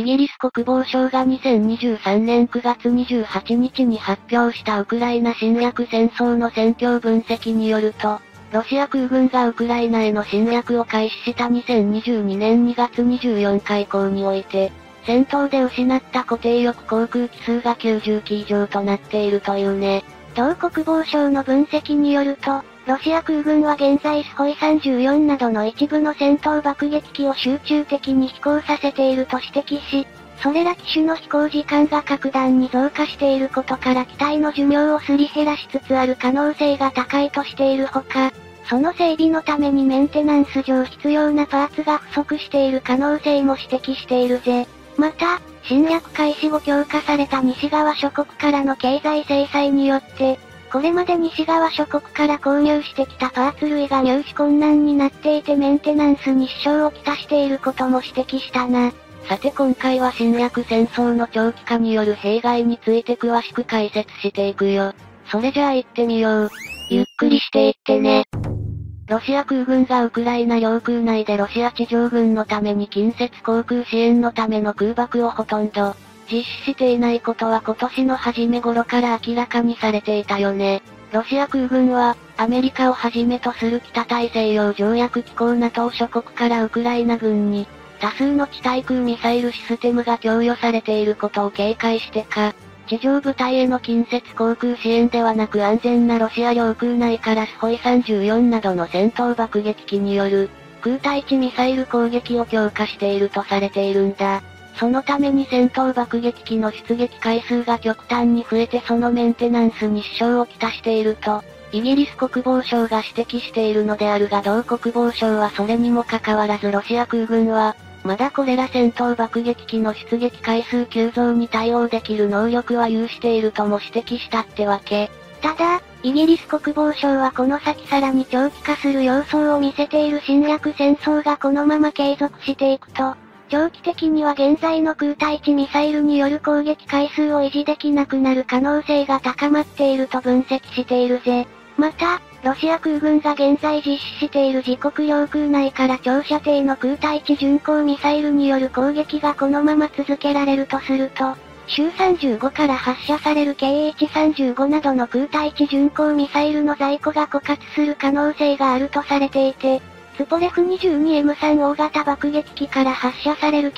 イギリス国防省が2023年9月28日に発表したウクライナ侵略戦争の戦況分析によると、ロシア空軍がウクライナへの侵略を開始した2022年2月24日以降において、戦闘で失った固定翼航空機数が90機以上となっているというね。 同国防省の分析によると、ロシア空軍は現在スホイ34などの一部の戦闘爆撃機を集中的に飛行させていると指摘し、それら機種の飛行時間が格段に増加していることから機体の寿命をすり減らしつつある可能性が高いとしているほか、その整備のためにメンテナンス上必要なパーツが不足している可能性も指摘しているぜ。また、侵略開始後強化された西側諸国からの経済制裁によって、これまで西側諸国から購入してきたパーツ類が入手困難になっていてメンテナンスに支障をきたしていることも指摘したな。 さて今回は侵略戦争の長期化による弊害について詳しく解説していくよ。それじゃあ行ってみよう。 ゆっくりしていってね。 ロシア空軍がウクライナ領空内でロシア地上軍のために近接航空支援のための空爆をほとんど実施していないことは今年の初め頃から明らかにされていたよね。ロシア空軍は、アメリカをはじめとする北大西洋条約機構 NATO 諸国からウクライナ軍に、多数の地対空ミサイルシステムが供与されていることを警戒してか、地上部隊への近接航空支援ではなく安全なロシア領空内からスホイ34などの戦闘爆撃機による空対地ミサイル攻撃を強化しているとされているんだ。そのために戦闘爆撃機の出撃回数が極端に増えてそのメンテナンスに支障をきたしていると、イギリス国防省が指摘しているのであるが同国防省はそれにもかかわらずロシア空軍は、まだこれら戦闘爆撃機の出撃回数急増に対応できる能力は有しているとも指摘したってわけ。 ただ、イギリス国防省はこの先さらに長期化する様相を見せている侵略戦争がこのまま継続していくと、長期的には現在の空対地ミサイルによる攻撃回数を維持できなくなる可能性が高まっていると分析しているぜ。また、ロシア空軍が現在実施している自国領空内から長射程の空対地巡航ミサイルによる攻撃がこのまま続けられるとすると、週35から発射される KH-35 などの空対地巡航ミサイルの在庫が枯渇する可能性があるとされていて、ツポレフ 22M3 大型爆撃機から発射される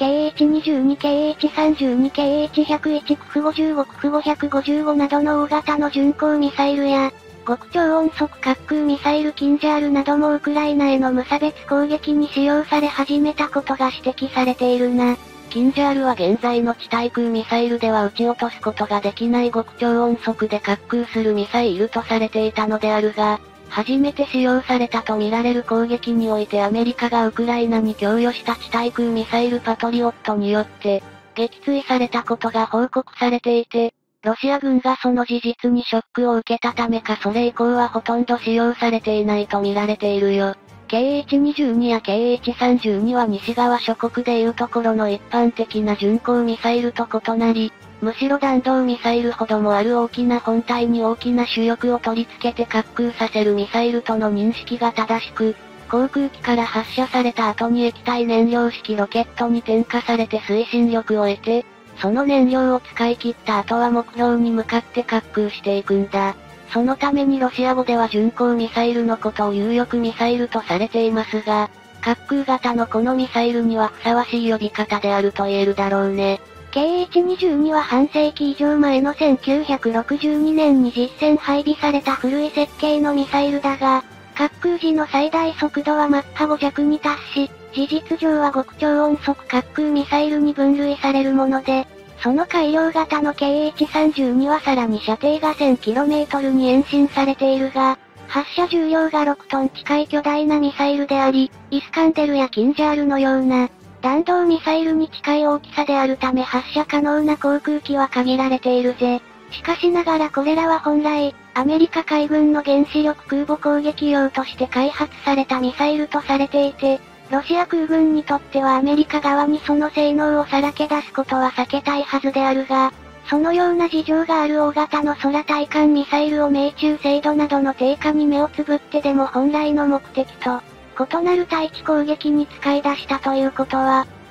KH-22、KH-32、KH-101、クフ55、クフ555などの大型の巡航ミサイルや、極超音速滑空ミサイルキンジャールなどもウクライナへの無差別攻撃に使用され始めたことが指摘されているな。 キンジャールは現在の地対空ミサイルでは撃ち落とすことができない極超音速で滑空するミサイルとされていたのであるが、初めて使用されたとみられる攻撃においてアメリカがウクライナに供与した地対空ミサイルパトリオットによって、撃墜されたことが報告されていて、ロシア軍がその事実にショックを受けたためかそれ以降はほとんど使用されていないと見られているよ。KH-22 や KH-32 は西側諸国でいうところの一般的な巡航ミサイルと異なり、むしろ弾道ミサイルほどもある大きな本体に大きな主翼を取り付けて滑空させるミサイルとの認識が正しく、航空機から発射された後に液体燃料式ロケットに点火されて推進力を得て、その燃料を使い切った後は目標に向かって滑空していくんだ。そのためにロシア語では巡航ミサイルのことを有力ミサイルとされていますが、滑空型のこのミサイルにはふさわしい呼び方であると言えるだろうね。 KH-22 は半世紀以上前の1962年に実戦配備された古い設計のミサイルだが、滑空時の最大速度はマッハ5弱に達し、事実上は極超音速滑空ミサイルに分類されるもので、その改良型の KH-32 はさらに射程が 1000km に延伸されているが、発射重量が6トン近い巨大なミサイルであり、イスカンデルやキンジャールのような、弾道ミサイルに近い大きさであるため発射可能な航空機は限られているぜ。しかしながらこれらは本来、アメリカ海軍の原子力空母攻撃用として開発されたミサイルとされていて、ロシア空軍にとってはアメリカ側にその性能をさらけ出すことは避けたいはずであるが、そのような事情がある大型の空対艦ミサイルを命中精度などの低下に目をつぶってでも本来の目的と、異なる対地攻撃に使い出したということは、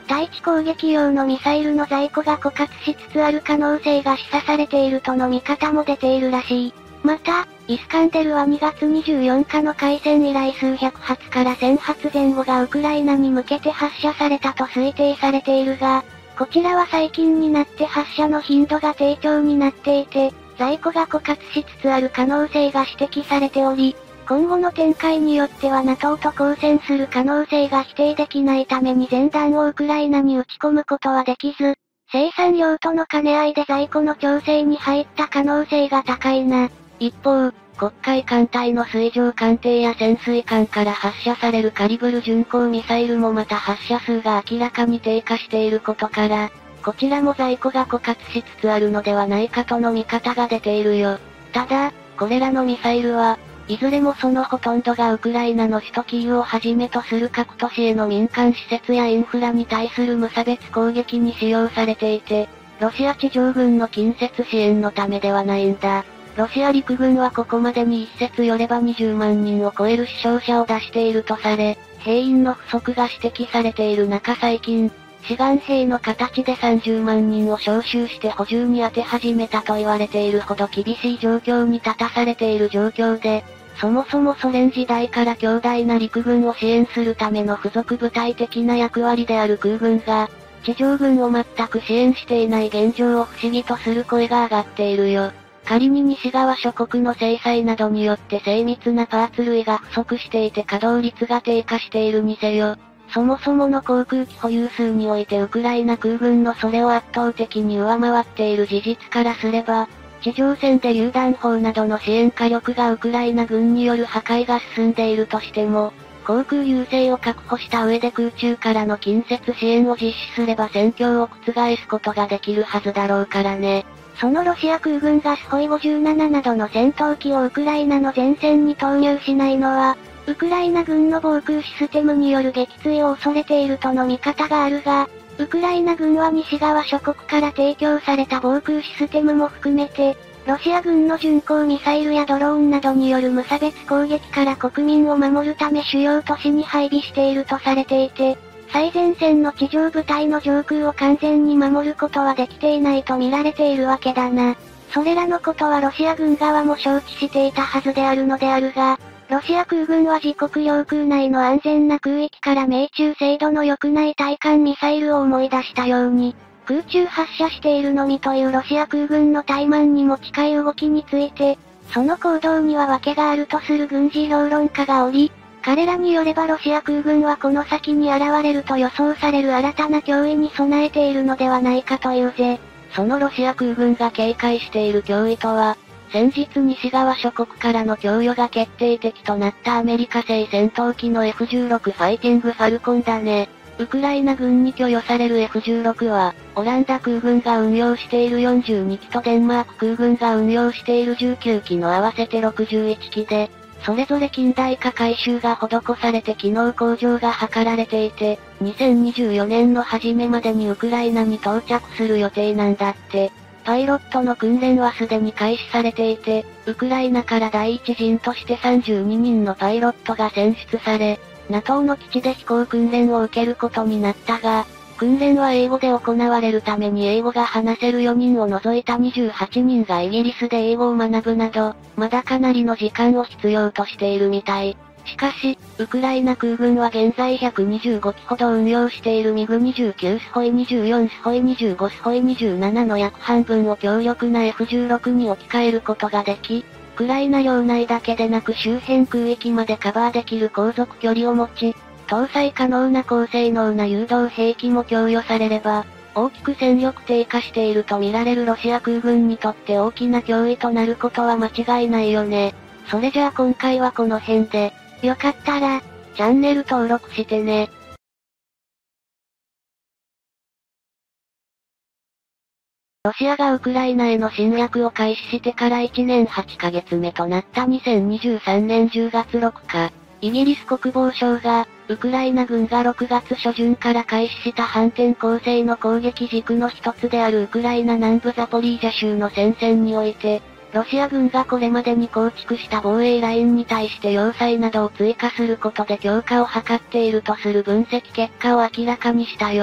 対地攻撃用のミサイルの在庫が枯渇しつつある可能性が示唆されているとの見方も出ているらしい。また、イスカンデルは2月24日の開戦以来数百発から1000発前後がウクライナに向けて発射されたと推定されているが、こちらは最近になって発射の頻度が低調になっていて、在庫が枯渇しつつある可能性が指摘されており、今後の展開によっては NATO と交戦する可能性が否定できないために全弾をウクライナに撃ち込むことはできず、生産量との兼ね合いで在庫の調整に入った可能性が高いな。 一方、黒海艦隊の水上艦艇や潜水艦から発射されるカリブル巡航ミサイルもまた発射数が明らかに低下していることから、こちらも在庫が枯渇しつつあるのではないかとの見方が出ているよ。ただ、これらのミサイルは、いずれもそのほとんどがウクライナの首都キーウをはじめとする各都市への民間施設やインフラに対する無差別攻撃に使用されていて、ロシア地上軍の近接支援のためではないんだ。ロシア陸軍はここまでに一説よれば20万人を超える死傷者を出しているとされ、兵員の不足が指摘されている中最近、志願兵の形で30万人を招集して補充に当て始めたと言われているほど厳しい状況に立たされている状況で、そもそもソ連時代から強大な陸軍を支援するための付属部隊的な役割である空軍が、地上軍を全く支援していない現状を不思議とする声が上がっているよ。仮に西側諸国の制裁などによって精密なパーツ類が不足していて稼働率が低下しているにせよ、そもそもの航空機保有数においてウクライナ空軍のそれを圧倒的に上回っている事実からすれば、地上戦で榴弾砲などの支援火力がウクライナ軍による破壊が進んでいるとしても、航空優勢を確保した上で空中からの近接支援を実施すれば戦況を覆すことができるはずだろうからね。 そのロシア空軍がスホイ57などの戦闘機をウクライナの前線に投入しないのは、ウクライナ軍の防空システムによる撃墜を恐れているとの見方があるが、ウクライナ軍は西側諸国から提供された防空システムも含めて、ロシア軍の巡航ミサイルやドローンなどによる無差別攻撃から国民を守るため主要都市に配備しているとされていて、最前線の地上部隊の上空を完全に守ることはできていないと見られているわけだな。それらのことはロシア軍側も承知していたはずであるのであるが、ロシア空軍は自国領空内の安全な空域から命中精度の良くない対艦ミサイルを思い出したように、空中発射しているのみというロシア空軍の怠慢にも近い動きについて、その行動には訳があるとする軍事評論家がおり、彼らによればロシア空軍はこの先に現れると予想される新たな脅威に備えているのではないかというぜ。 そのロシア空軍が警戒している脅威とは、先日西側諸国からの供与が決定的となったアメリカ製戦闘機の F-16 ファイティングファルコンだね。ウクライナ軍に供与される F-16 は、オランダ空軍が運用している42機とデンマーク空軍が運用している19機の合わせて61機で、それぞれ近代化改修が施されて機能向上が図られていて、2024年の初めまでにウクライナに到着する予定なんだって。パイロットの訓練はすでに開始されていて、ウクライナから第一陣として32人のパイロットが選出され、NATO の基地で飛行訓練を受けることになったが、訓練は英語で行われるために英語が話せる4人を除いた28人がイギリスで英語を学ぶなど、まだかなりの時間を必要としているみたい。しかし、ウクライナ空軍は現在125機ほど運用しているミグ29スホイ24スホイ25スホイ27の約半分を強力な F-16 に置き換えることができ、ウクライナ領内だけでなく周辺空域までカバーできる航続距離を持ち、搭載可能な高性能な誘導兵器も供与されれば、大きく戦力低下していると見られるロシア空軍にとって大きな脅威となることは間違いないよね。それじゃあ今回はこの辺で、よかったら、チャンネル登録してね。ロシアがウクライナへの侵略を開始してから1年8ヶ月目となった2023年10月6日、イギリス国防省が、ウクライナ軍が6月初旬から開始した反転攻勢の攻撃軸の一つであるウクライナ南部ザポリージャ州の戦線において、ロシア軍がこれまでに構築した防衛ラインに対して要塞などを追加することで強化を図っているとする分析結果を明らかにしたよ。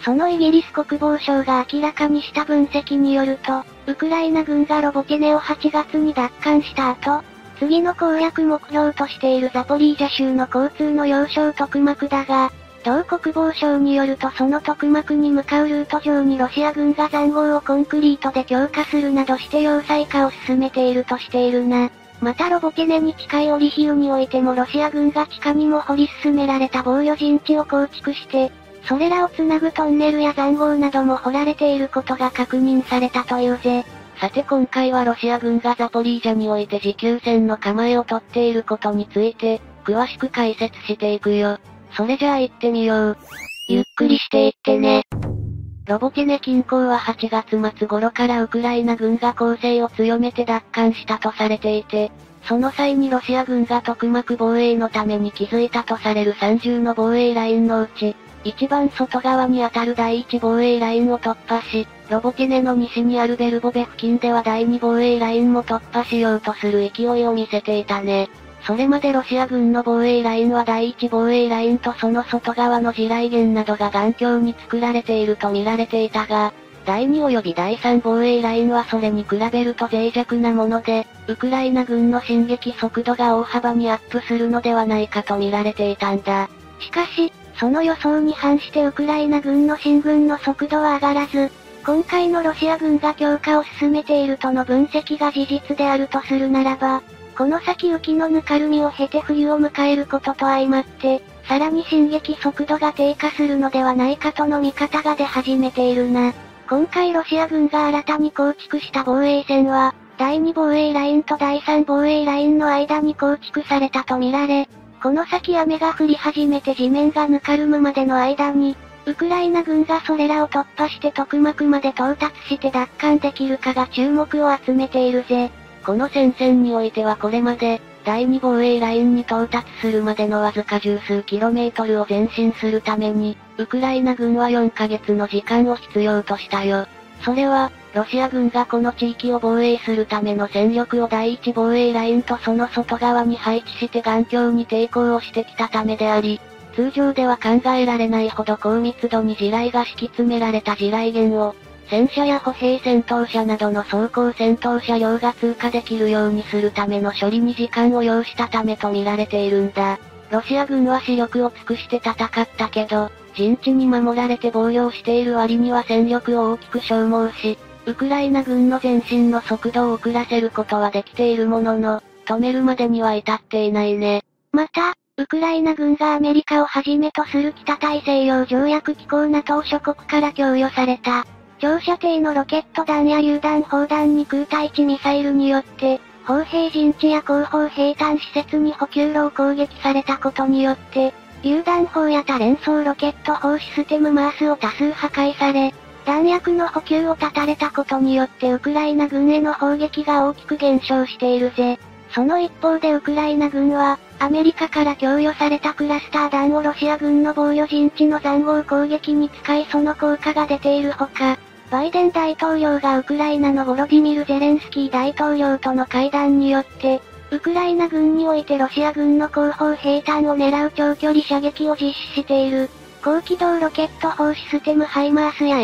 そのイギリス国防省が明らかにした分析によると、ウクライナ軍がロボテネを8月に奪還した後、次の攻略目標としているザポリージャ州の交通の要衝トクマクだが、同国防省によるとそのトクマクに向かうルート上にロシア軍が塹壕をコンクリートで強化するなどして要塞化を進めているとしているな。またロボテネに近いオリヒウにおいてもロシア軍が地下にも掘り進められた防御陣地を構築して、それらをつなぐトンネルや塹壕なども掘られていることが確認されたというぜ。 さて今回はロシア軍がザポリージャにおいて持久戦の構えをとっていることについて、詳しく解説していくよ。それじゃあ行ってみよう。 ゆっくりしていってね。 ロボテネ近郊は8月末頃からウクライナ軍が攻勢を強めて奪還したとされていて、その際にロシア軍がトクマク防衛のために築いたとされる30の防衛ラインのうち、一番外側にあたる第1防衛ラインを突破し、ロボテネの西にあるベルボベ付近では第2防衛ラインも突破しようとする勢いを見せていたね。それまでロシア軍の防衛ラインは第1防衛ラインとその外側の地雷原などが頑強に作られていると見られていたが、第2及び第3防衛ラインはそれに比べると脆弱なもので、ウクライナ軍の進撃速度が大幅にアップするのではないかと見られていたんだ。 しかし、その予想に反してウクライナ軍の進軍の速度は上がらず、今回のロシア軍が強化を進めているとの分析が事実であるとするならば、この先雪のぬかるみを経て冬を迎えることと相まって、さらに進撃速度が低下するのではないかとの見方が出始めているな。今回ロシア軍が新たに構築した防衛線は、第2防衛ラインと第3防衛ラインの間に構築されたとみられ、この先雨が降り始めて地面がぬかるむまでの間に、ウクライナ軍がそれらを突破してトクマクまで到達して奪還できるかが注目を集めているぜ。 この戦線においてはこれまで、第2防衛ラインに到達するまでのわずか十数キロメートルを前進するために、ウクライナ軍は4ヶ月の時間を必要としたよ。それは、ロシア軍がこの地域を防衛するための戦力を第1防衛ラインとその外側に配置して頑強に抵抗をしてきたためであり、通常では考えられないほど高密度に地雷が敷き詰められた地雷原を、戦車や歩兵戦闘車などの装甲戦闘車両が通過できるようにするための処理に時間を要したためと見られているんだ。ロシア軍は死力を尽くして戦ったけど、陣地に守られて防御をしている割には戦力を大きく消耗し、ウクライナ軍の前進の速度を遅らせることはできているものの、止めるまでには至っていないね。 また、ウクライナ軍がアメリカをはじめとする北大西洋条約機構 NATO 諸国から供与された、長射程のロケット弾や榴弾砲弾に空対地ミサイルによって、砲兵陣地や後方兵站施設に補給路を攻撃されたことによって、榴弾砲や多連装ロケット砲システムマースを多数破壊され、弾薬の補給を断たれたことによってウクライナ軍への砲撃が大きく減少しているぜ。その一方でウクライナ軍は、アメリカから供与されたクラスター弾をロシア軍の防御陣地の塹壕攻撃に使いその効果が出ているほか、バイデン大統領がウクライナのボロディミル・ゼレンスキー大統領との会談によって、ウクライナ軍においてロシア軍の後方兵站を狙う長距離射撃を実施している、高機動ロケット砲システムハイマースや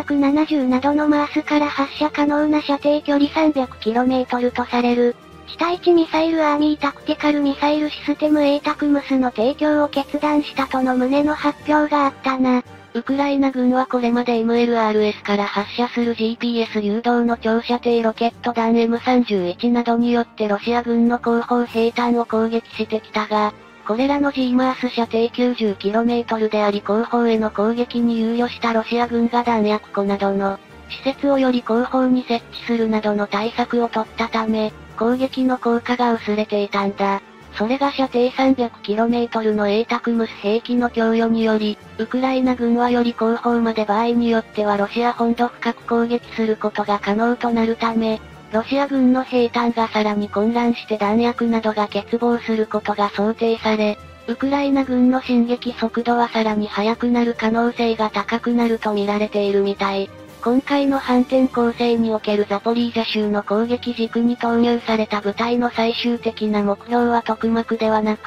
M270 などのマースから発射可能な射程距離 300km とされる、地対地ミサイルアーミータクティカルミサイルシステム ATACMS の提供を決断したとの旨の発表があったな。 ウクライナ軍はこれまで MLRS から発射する GPS 誘導の長射程ロケット弾 M31 などによってロシア軍の後方兵站を攻撃してきたが、これらの GMARS 射程 90km であり後方への攻撃に猶予したロシア軍が弾薬庫などの施設をより後方に設置するなどの対策を取ったため、攻撃の効果が薄れていたんだ。それが射程 300km の ATACMS 兵器の供与により、ウクライナ軍はより後方まで場合によってはロシア本土深く攻撃することが可能となるため、ロシア軍の兵站がさらに混乱して弾薬などが欠乏することが想定され、ウクライナ軍の進撃速度はさらに速くなる可能性が高くなると見られているみたい。今回の反転攻勢におけるザポリージャ州の攻撃軸に投入された部隊の最終的な目標はトクマクではなく、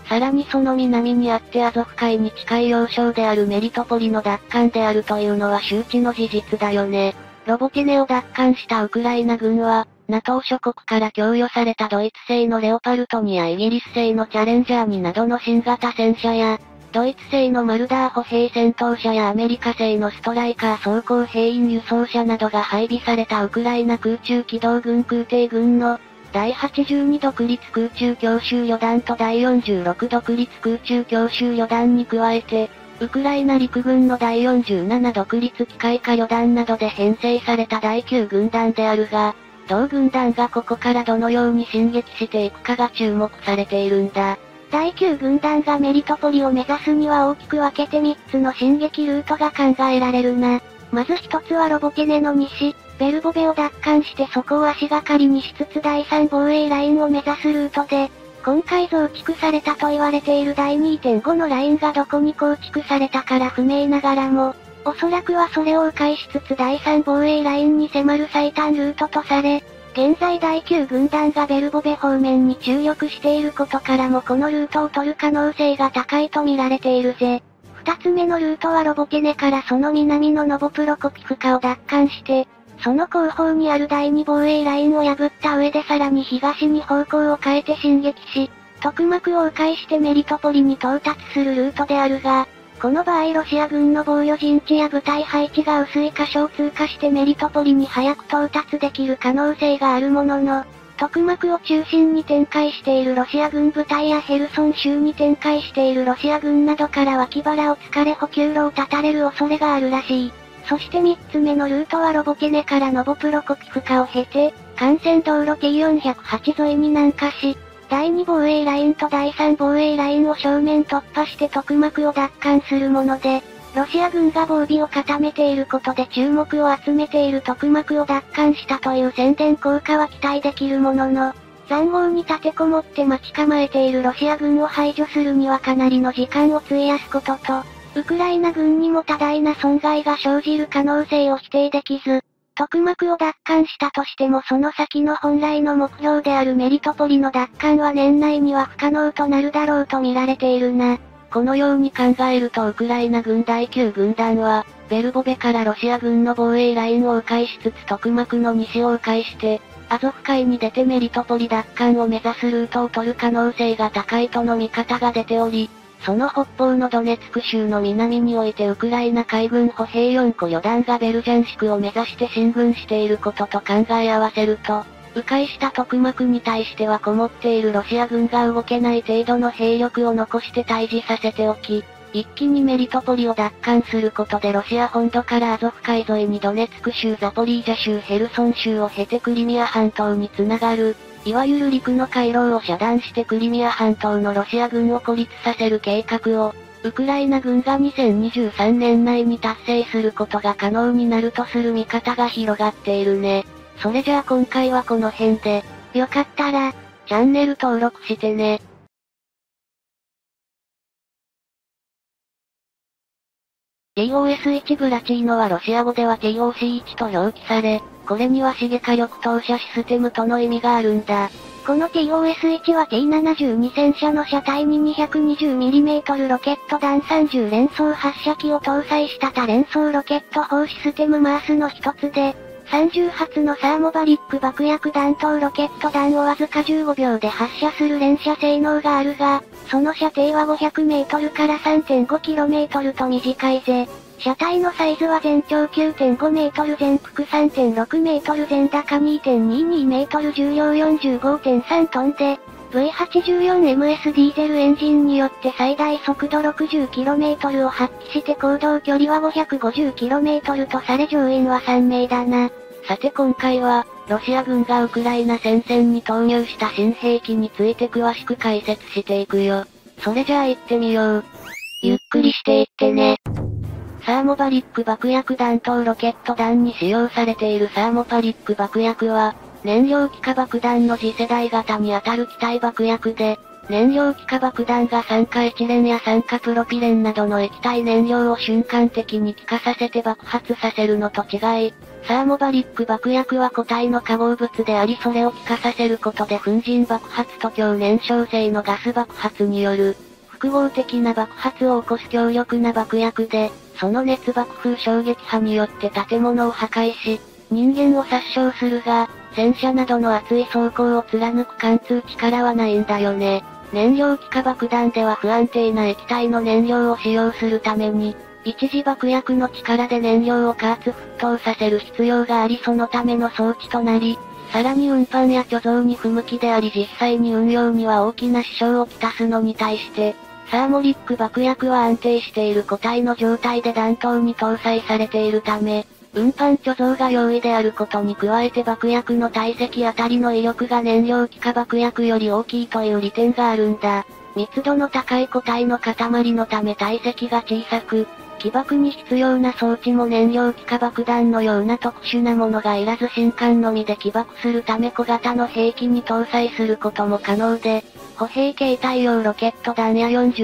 さらにその南にあってアゾフ海に近い要衝であるメリトポリの奪還であるというのは周知の事実だよね。ロボティネを奪還したウクライナ軍は、NATO 諸国から供与されたドイツ製のレオパルト2やイギリス製のチャレンジャー2などの新型戦車や、ドイツ製のマルダー歩兵戦闘車やアメリカ製のストライカー装甲兵員輸送車などが配備されたウクライナ空中機動軍空挺軍の第82独立空中強襲旅団と第46独立空中強襲旅団に加えて、ウクライナ陸軍の第47独立機械化旅団などで編成された第9軍団であるが、同軍団がここからどのように進撃していくかが注目されているんだ。 第9軍団がメリトポリを目指すには大きく分けて3つの進撃ルートが考えられるな。まず1つはロボティネの西、ベルボベを奪還してそこを足がかりにしつつ第3防衛ラインを目指すルートで、今回増築されたと言われている第 2.5 のラインがどこに構築されたから不明ながらも、おそらくはそれを迂回しつつ第3防衛ラインに迫る最短ルートとされ、現在第9軍団がベルボベ方面に注力していることからもこのルートを取る可能性が高いと見られているぜ。二つ目のルートはロボティネからその南のノボプロコピフカを奪還して、その後方にある第2防衛ラインを破った上でさらに東に方向を変えて進撃し、トクマクを迂回してメリトポリに到達するルートであるが、この場合ロシア軍の防御陣地や部隊配置が薄い箇所を通過してメリトポリに早く到達できる可能性があるものの、トクマクを中心に展開しているロシア軍部隊やヘルソン州に展開しているロシア軍などから脇腹を突かれ補給路を断たれる恐れがあるらしい。そして3つ目のルートはロボティネからノボプロコピフカを経て、幹線道路 T408 沿いに南下し、第2防衛ラインと第3防衛ラインを正面突破してトクマクを奪還するもので、ロシア軍が防備を固めていることで注目を集めているトクマクを奪還したという宣伝効果は期待できるものの、塹壕に立てこもって待ち構えているロシア軍を排除するにはかなりの時間を費やすことと、ウクライナ軍にも多大な損害が生じる可能性を否定できず、トクマクを奪還したとしてもその先の本来の目標であるメリトポリの奪還は年内には不可能となるだろうと見られているな。 このように考えるとウクライナ軍第9軍団は、ベルボベからロシア軍の防衛ラインを迂回しつつトクマクの西を迂回して、アゾフ海に出てメリトポリ奪還を目指すルートを取る可能性が高いとの見方が出ており、その北方のドネツク州の南においてウクライナ海軍歩兵4個旅団がベルジャンシクを目指して進軍していることと考え合わせると、迂回したトクマクに対してはこもっているロシア軍が動けない程度の兵力を残して対峙させておき、一気にメリトポリを奪還することでロシア本土からアゾフ海沿いにドネツク州ザポリージャ州ヘルソン州を経てクリミア半島につながる、いわゆる陸の回廊を遮断してクリミア半島のロシア軍を孤立させる計画を、ウクライナ軍が2023年内に達成することが可能になるとする見方が広がっているね。それじゃあ今回はこの辺で、 よかったら、 チャンネル登録してね。TOS1 ブラチーノはロシア語では TOC1 と表記され、これには刺火火力投射システムとの意味があるんだ。 この TOS1 は T72 戦車の車体に 220mm ロケット弾30連装発射機を搭載した多連装ロケット砲システムマースの一つで、30発のサーモバリック爆薬弾頭ロケット弾をわずか15秒で発射する連射性能があるが、その射程は 500m から 3.5km と短いぜ。車体のサイズは全長 9.5m 全幅 3.6m 全高 2.22m 重量 45.3 トンで、V84MS ディーゼルエンジンによって最大速度 60km を発揮して行動距離は 550km とされ乗員は3名だな。 さて今回は、ロシア軍がウクライナ戦線に投入した新兵器について詳しく解説していくよ。それじゃあ行ってみよう。 ゆっくりしていってね。 サーモバリック爆薬弾頭ロケット弾に使用されているサーモバリック爆薬は、燃料気化爆弾の次世代型にあたる気体爆薬で、燃料気化爆弾が酸化エチレンや酸化プロピレンなどの液体燃料を瞬間的に気化させて爆発させるのと違い、サーモバリック爆薬は固体の化合物でありそれを気化させることで粉塵爆発と強燃焼性のガス爆発による、 複合的な爆発を起こす強力な爆薬で、その熱爆風衝撃波によって建物を破壊し、人間を殺傷するが、戦車などの厚い装甲を貫く貫通力はないんだよね。燃料気化爆弾では不安定な液体の燃料を使用するために、一次爆薬の力で燃料を加圧沸騰させる必要がありそのための装置となり、さらに運搬や貯蔵に不向きであり実際に運用には大きな支障をきたすのに対して、サーモリック爆薬は安定している固体の状態で弾頭に搭載されているため、運搬貯蔵が容易であることに加えて爆薬の体積あたりの威力が燃料気化爆薬より大きいという利点があるんだ。密度の高い固体の塊のため体積が小さく、起爆に必要な装置も燃料気化爆弾のような特殊なものがいらず信管のみで起爆するため小型の兵器に搭載することも可能で、歩兵携帯用ロケット弾や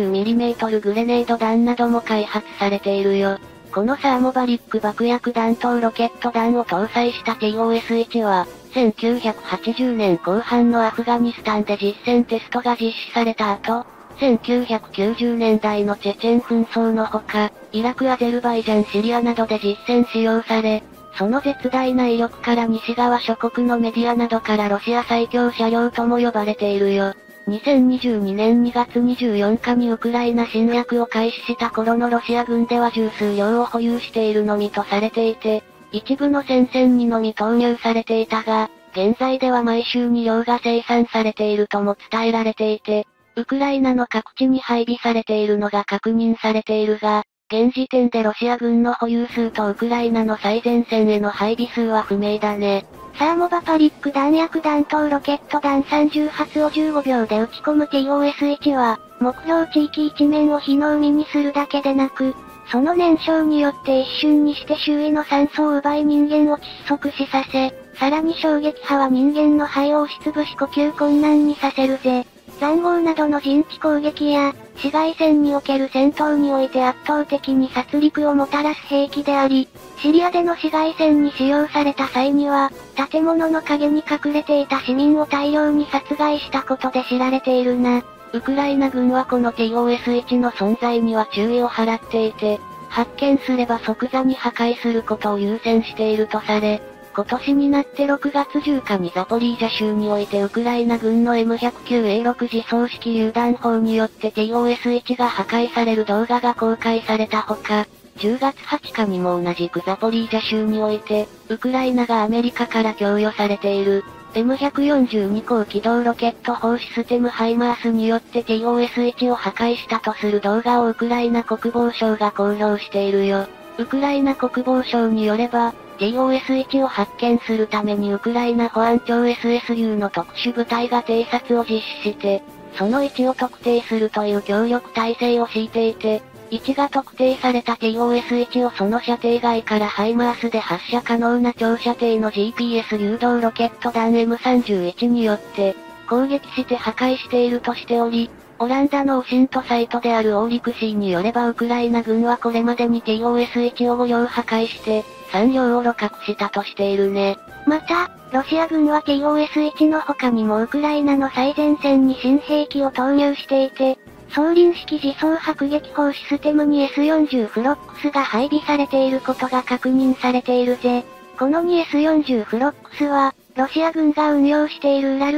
40mm グレネード弾なども開発されているよ。このサーモバリック爆薬弾頭ロケット弾を搭載した TOS-1 は、1980年後半のアフガニスタンで実戦テストが実施された後、1990年代のチェチェン紛争のほか、イラク、アゼルバイジャン、シリアなどで実戦使用され、その絶大な威力から西側諸国のメディアなどからロシア最強車両とも呼ばれているよ。2022年2月24日にウクライナ侵略を開始した頃のロシア軍では十数両を保有しているのみとされていて、一部の戦線にのみ投入されていたが、現在では毎週2両が生産されているとも伝えられていて、ウクライナの各地に配備されているのが確認されているが、現時点でロシア軍の保有数とウクライナの最前線への配備数は不明だね。 サーモバパリック弾薬弾頭ロケット弾30発を15秒で撃ち込む TOS-1 は、目標地域一面を火の海にするだけでなく、その燃焼によって一瞬にして周囲の酸素を奪い人間を窒息死させ、さらに衝撃波は人間の肺を押しつぶし呼吸困難にさせるぜ。塹壕などの陣地攻撃や、市街戦における戦闘において圧倒的に殺戮をもたらす兵器であり、シリアでの市街戦に使用された際には、建物の陰に隠れていた市民を大量に殺害したことで知られているな。 ウクライナ軍はこの TOS-1 の存在には注意を払っていて、発見すれば即座に破壊することを優先しているとされ、今年になって6月10日にザポリージャ州においてウクライナ軍の M109A6 自走式榴弾砲によって TOS-1 が破壊される動画が公開されたほか、10月20日にも同じくザポリージャ州において、ウクライナがアメリカから供与されている、M142 高機動ロケット砲システムハイマースによって TOS-1 を破壊したとする動画をウクライナ国防省が公表しているよ。ウクライナ国防省によれば、TOS-1 を発見するためにウクライナ保安庁 SSU の特殊部隊が偵察を実施して、その位置を特定するという協力体制を敷いていて、位置が特定された TOS-1 をその射程外からハイマースで発射可能な長射程の GPS 誘導ロケット弾 M31 によって、攻撃して破壊しているとしており、オランダのオシントサイトであるオーリクシーによればウクライナ軍はこれまでに TOS-1 を5両破壊して、3両を露獲したとしているね。 また、ロシア軍は TOS-1 の他にもウクライナの最前線に新兵器を投入していて、装輪式自走迫撃砲システムに S40 フロックスが配備されていることが確認されているぜ。この 2S40 フロックスは、ロシア軍が運用しているウラル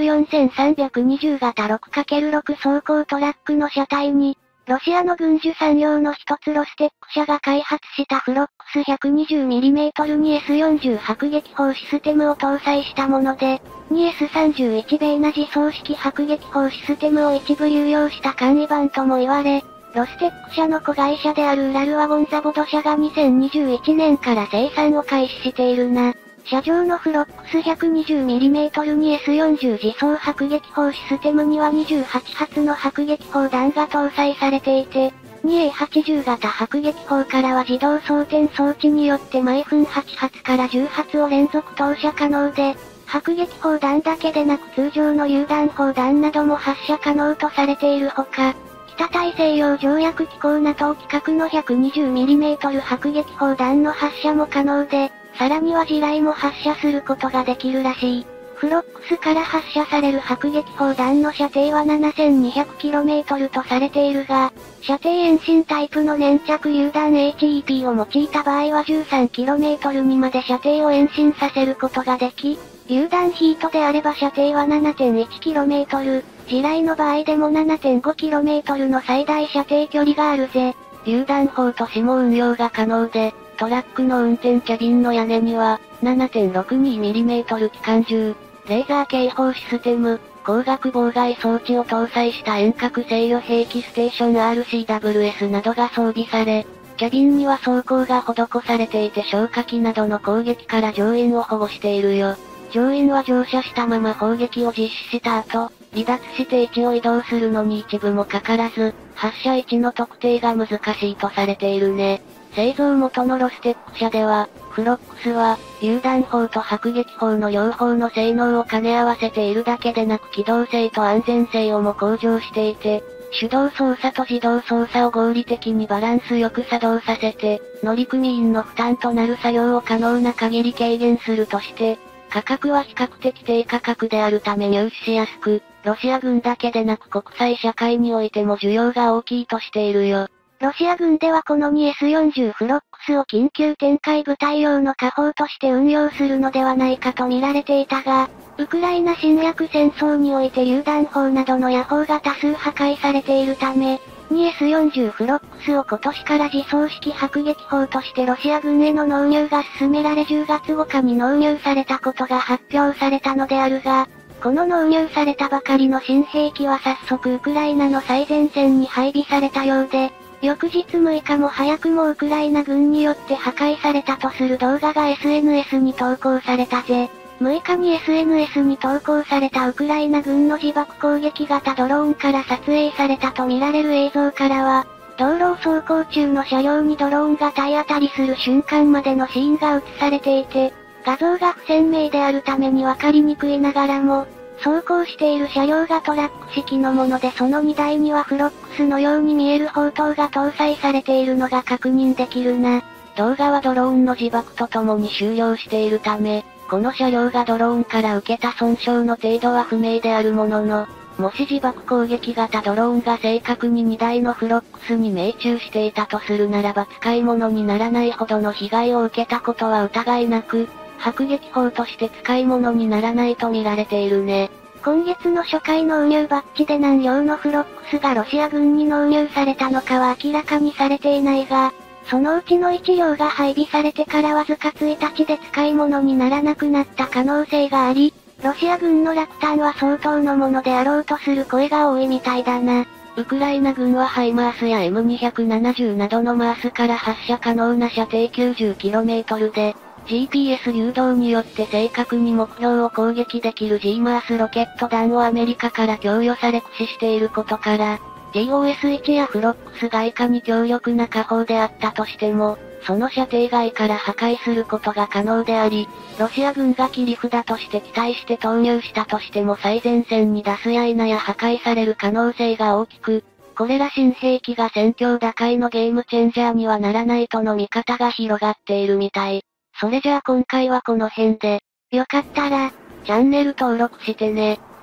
4320型 6×6 走行トラックの車体に、ロシアの軍需産業の一つロステック社が開発したフロックス 120mm に S40 迫撃砲システムを搭載したもので、2S31 ベーナ自走式迫撃砲システムを一部流用した簡易版とも言われ、ロステック社の子会社であるウラルワゴンザボド社が2021年から生産を開始しているな。車上のフロックス 120mm に S40 自走迫撃砲システムには28発の迫撃砲弾が搭載されていて、2A80 型迫撃砲からは自動装填装置によって毎分8発から10発を連続投射可能で、迫撃砲弾だけでなく通常の榴弾砲弾なども発射可能とされているほか、北大西洋条約機構 NATO 規格の 120mm 迫撃砲弾の発射も可能で、さらには地雷も発射することができるらしい。 フロックスから発射される迫撃砲弾の射程は 7200km とされているが、射程遠心タイプの粘着榴弾 HEP を用いた場合は 13km にまで射程を遠心させることができ、榴弾ヒートであれば射程は 7.1km、地雷の場合でも 7.5km の最大射程距離があるぜ。 榴弾砲としても運用が可能で、トラックの運転キャビンの屋根には、7.62mm 機関銃、レーザー警報システム、光学妨害装置を搭載した遠隔制御兵器ステーション RCWS などが装備され、キャビンには装甲が施されていて消火器などの攻撃から乗員を保護しているよ。乗員は乗車したまま砲撃を実施した後、離脱して位置を移動するのに一部もかからず、発射位置の特定が難しいとされているね。製造元のロステック社では、フロックスは、榴弾砲と迫撃砲の両方の性能を兼ね合わせているだけでなく機動性と安全性をも向上していて、手動操作と自動操作を合理的にバランスよく作動させて、乗組員の負担となる作業を可能な限り軽減するとして、価格は比較的低価格であるため入手しやすく、ロシア軍だけでなく国際社会においても需要が大きいとしているよ。 ロシア軍ではこの 2S40 フロックスを緊急展開部隊用の火砲として運用するのではないかと見られていたが、ウクライナ侵略戦争において榴弾砲などの野砲が多数破壊されているため、2S40 フロックスを今年から自走式迫撃砲としてロシア軍への納入が進められ10月5日に納入されたことが発表されたのであるが、この納入されたばかりの新兵器は早速ウクライナの最前線に配備されたようで、翌日6日も早くもウクライナ軍によって破壊されたとする動画が SNS に投稿されたぜ。6日に SNS に投稿されたウクライナ軍の自爆攻撃型ドローンから撮影されたとみられる映像からは、道路を走行中の車両にドローンが体当たりする瞬間までのシーンが映されていて、画像が不鮮明であるためにわかりにくいながらも、走行している車両がトラック式のものでその荷台にはフロックスのように見える砲塔が搭載されているのが確認できるな。 動画はドローンの自爆とともに終了しているため、この車両がドローンから受けた損傷の程度は不明であるものの、もし自爆攻撃型ドローンが正確に荷台のフロックスに命中していたとするならば使い物にならないほどの被害を受けたことは疑いなく、迫撃砲として使い物にならないと見られているね。 今月の初回納入バッジで何両のフロックスがロシア軍に納入されたのかは明らかにされていないが、そのうちの1両が配備されてからわずか1日で使い物にならなくなった可能性があり、ロシア軍の落胆は相当のものであろうとする声が多いみたいだな。 ウクライナ軍はハイマースや M270 などのマースから発射可能な射程 90km で、GPS 誘導によって正確に目標を攻撃できる G マースロケット弾をアメリカから供与され駆使していることから、GOS-1 やフロックスがいかに強力な火砲であったとしても、その射程外から破壊することが可能であり、ロシア軍が切り札として期待して投入したとしても最前線に出すや否や破壊される可能性が大きく、これら新兵器が戦況打開のゲームチェンジャーにはならないとの見方が広がっているみたい。それじゃあ今回はこの辺で、 よかったら、 チャンネル登録してね。